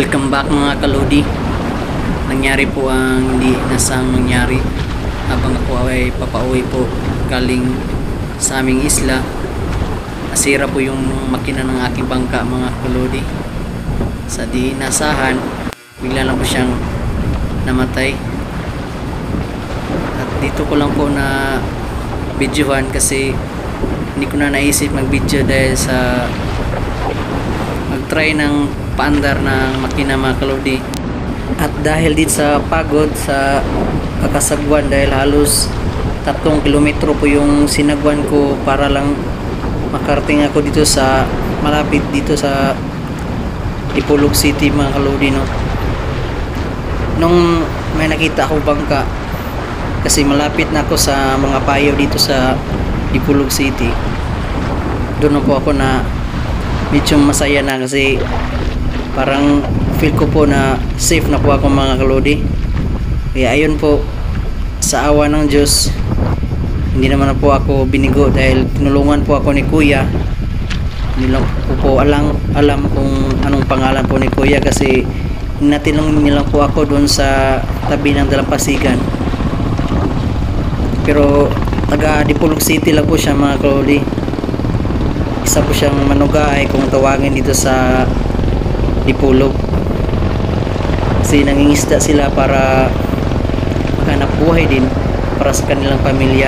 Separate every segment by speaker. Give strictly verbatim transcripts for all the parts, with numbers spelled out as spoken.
Speaker 1: Welcome back mga kalodi. Nangyari po ang hindi nasang mangyari habang ako ay papauwi po galing sa aming isla. Nasira po yung makina ng aking bangka mga kalodi. Sa di nasahan, bigla lang po siyang namatay. At dito ko lang po na videohan kasi hindi ko na naisip mag video dahil sa mag-try ng paandar ng makina mga kalodi. At dahil din sa pagod sa kakasagwan, dahil halos tatlong kilometro po yung sinagwan ko para lang makarating ako dito sa malapit dito sa Dipolog City mga kalodi, no. Nung may nakita ako bangka, kasi malapit na ako sa mga payo dito sa Dipolog City, doon na po ako na medyo masaya na kasi parang feel ko po na safe na po ako mga kalodi. Kaya ayun po, sa awa ng Diyos, hindi naman na po ako binigo dahil tinulungan po ako ni Kuya. Hindi lang po, po alam, alam kung anong pangalan po ni Kuya kasi natinong niya lang po ako doon sa tabi ng Dalampasigan. Pero taga Dipolog City lang po siya mga kalodi. Isa po siyang manugay kung tawagin dito sa Dipolog, kasi nangingisda sila para maghanap buhay din para sa kanilang pamilya.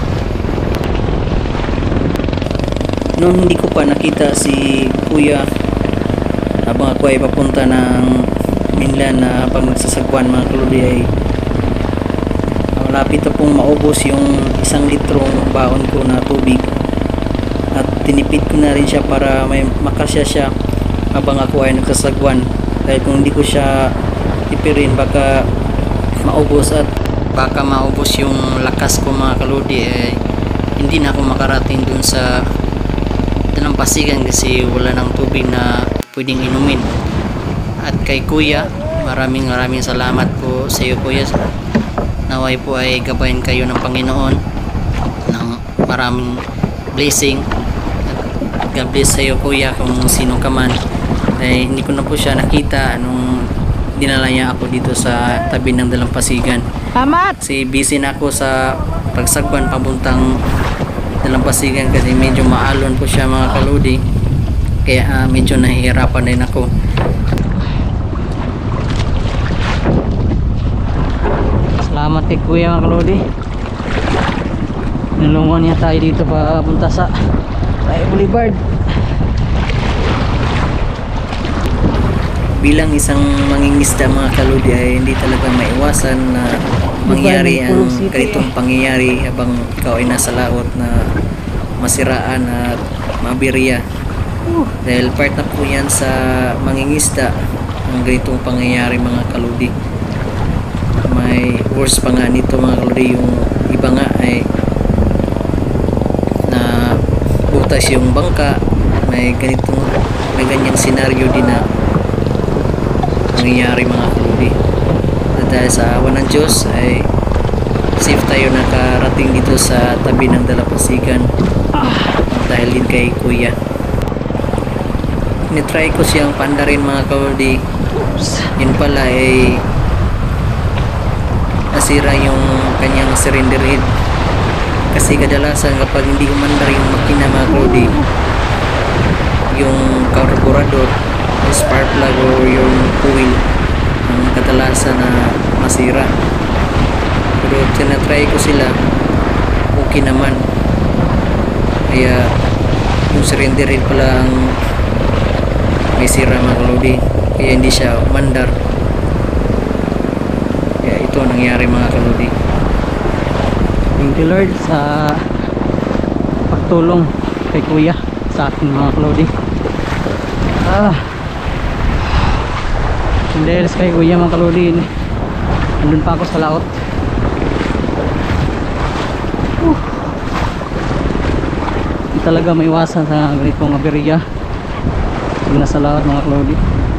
Speaker 1: Nung hindi ko pa nakita si Kuya habang ako ay papunta ng mainland na habang nagsasagwan mga kalodi, ay malapit na pong maubos yung isang litrong baon ko na tubig at tinipid ko na rin siya para may makasya siya habang ako ay nagsasagwan, dahil kung hindi ko siya tipirin baka maubos at baka maubos yung lakas ko mga kalodi, eh hindi na ako makarating dun sa Dalampasigan kasi wala ng tubig na pwedeng inumin. At kay Kuya, maraming maraming salamat po sa iyo Kuya. Naway po ay gabayan kayo ng Panginoon ng maraming blessing. God bless sa iyo Kuya kung sino ka man. Eh, hindi ko na po siya nakita nung dinala niya ako dito sa tabi ng Dalampasigan.
Speaker 2: Amat!
Speaker 1: Kasi busy na ako sa pagsagwan papuntang Dalampasigan kasi medyo maalon po siya mga kalodi. Kaya uh, medyo nahihirapan din ako. Salamat kay Kuya mga kalodi. Nilungan niya tayo dito papunta sa Tayo Boulevard. Bilang isang mangingisda mga kalodi ay hindi talaga maiwasan na mangyari ang ganitong pangyayari habang ikaw ay nasa laot na masiraan at mabirya. Dahil part na po yan sa mangingisda ang ganitong pangyayari mga kalodi. May worst pa nga nito mga kalodi, yung iba nga ay na butas yung bangka. May ganitong may ganyang senaryo din na nangyayari mga kalodi. At dahil sa awa ng Diyos ay safe tayo nakarating dito sa tabi ng Dalampasigan dahil din kay Kuya. Nitry ko siyang pandarin mga kalodi, yun pala ay nasira yung kanyang cylinder head. Kasi kadalasan kapag hindi umandar yung makina mga kalodi, yung carburetor, spark plug o yung coil ang kadalasan na masira. Pero tinatry ko sila, okay naman. Kaya yung cylinder head pala ang may sira mga kalodi, kaya hindi siya umandar. Kaya ito nangyari mga kalodi. Thank you Lord sa pagtulong kay Kuya sa akin mga kalodi. Ah dahil kay Kuya mga kalodi, andun pa ako sa laot. uh. Hindi talaga maiwasan sa ganitong aberya pag nasa laot mga kalodi.